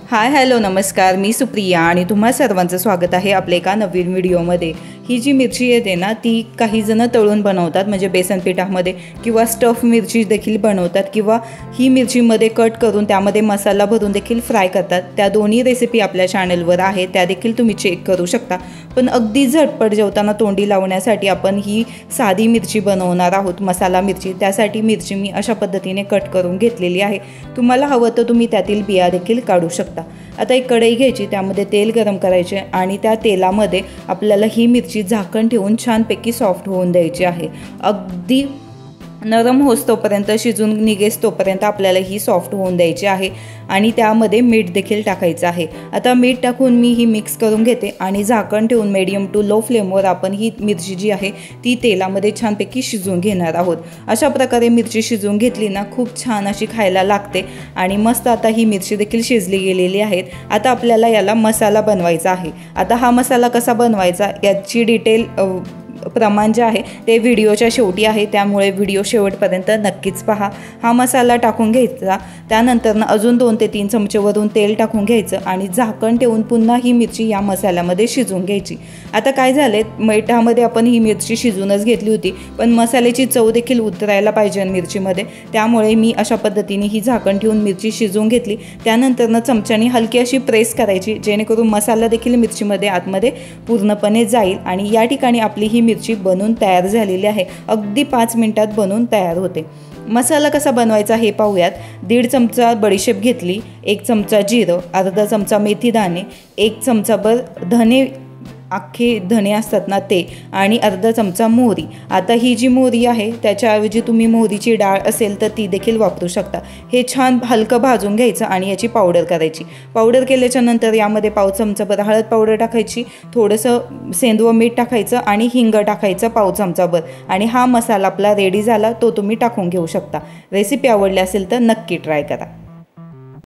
Hi hello नमस्कार, मी सुप्रिया आणि तुम्हा सर्वांचं स्वागत आहे आपल्या एका नवीन व्हिडिओमध्ये। ही जी मिरची येते ना ती काही जण तळून बनवतात, म्हणजे बेसन पिठामध्ये किंवा स्टफ मिरची देखील बनवतात किंवा ही मिरचीमध्ये कट करून त्यामध्ये मसाला भरून देखील फ्राय करतात। त्या दोन्ही रेसिपी आपल्या चॅनलवर आहेत, त्या देखील तुम्ही चेक करू शकता। पण अगदी झटपट जेवताना तोंडी लावण्यासाठी आपण ही साधी मिरची बनवणार आहोत, मसाला मिरची। त्यासाठी मिरची मी अशा पद्धतीने कट करून घेतलेली आहे। तुम्हाला हवं तर तुम्ही त्यातील बिया देखील काढू शकता। आता एक कढई घ्यायची, त्यामध्ये तेल गरम करायचे आणि त्या तेलामध्ये आपल्याला ही मिरची झाकण ठेवून छानपैकी सॉफ्ट होऊन द्यायची आहे। अगदी नरम होस तोपर्यंत, शिजून निघेस तोपर्यंत आपल्याला ही सॉफ्ट होऊन द्यायची आहे आणि त्यामध्ये मीठ देखील टाकायचं आहे। आता मीठ टाकून मी ही मिक्स करून घेते आणि झाकण ठेवून मीडियम टू लो फ्लेमवर आपण ही मिरची जी आहे ती तेलामध्ये छानपैकी शिजवून घेणार आहोत। अशा प्रकारे मिरची शिजवून घेतली ना खूप छान अशी खायला लागते आणि मस्त आता ही मिरची देखील शिजली गेलेली आहे। आता आपल्याला याला मसाला बनवायचा आहे। आता हा मसाला कसा बनवायचा याची डिटेल प्रमाण जे आहे ते व्हिडिओच्या शेवटी आहे, त्यामुळे व्हिडिओ शेवटपर्यंत नक्कीच पहा। हा मसाला टाकून घ्यायचा, त्यानंतर अजून 2 ते 3 चमचे वरून तेल टाकून घ्यायचं आणि झाकण ठेवून पुन्हा ही मिरची या मसाल्यामध्ये शिजवून घ्यायची। आता काय झाले, मिठामध्ये आपण ही मिरची शिजवूनच घेतली होती, पण मसाल्याची चव देखील उतरायला पाहिजे मिरचीमध्ये, त्यामुळे मी अशा पद्धतीने ही झाकण ठेवून मिरची शिजवून घेतली। त्यानंतर चमच्याने हलकी अशी प्रेस करायची, जेणेकरून मसाला देखील मिरचीमध्ये आतमध्ये पूर्णपणे जाईल आणि या ठिकाणी आपली ही मिरची बनून तयार झालेली आहे। अगदी 5 मिनिटात बनून तयार होते। मसाला कसा बनवायचा हे पाहूयात। 1.5 चमचा बडीशेप घेतली, 1 चमचा जिरं, अर्धा चमचा मेथी दाणे, 1 चमचाभर धने, अख्खे धने असतात ना ते, आणि अर्धा चमचा मोहरी। आता ही जी मोहरी आहे त्याच्याऐवजी तुम्ही मोहरीची डाळ असेल तर ती देखील वापरू शकता। हे छान हलकं भाजून घ्यायचं आणि याची पावडर करायची। पावडर केल्याच्या नंतर यामध्ये पाव चमचाभर हळद पावडर टाकायची, थोडंसं सेंदव मीठ टाकायचं आणि हिंग टाकायचं पाव चमचाभर, आणि हा मसाला आपला रेडी झाला, तो तुम्ही टाकून घेऊ शकता। रेसिपी आवडली असेल तर नक्की ट्राय करा।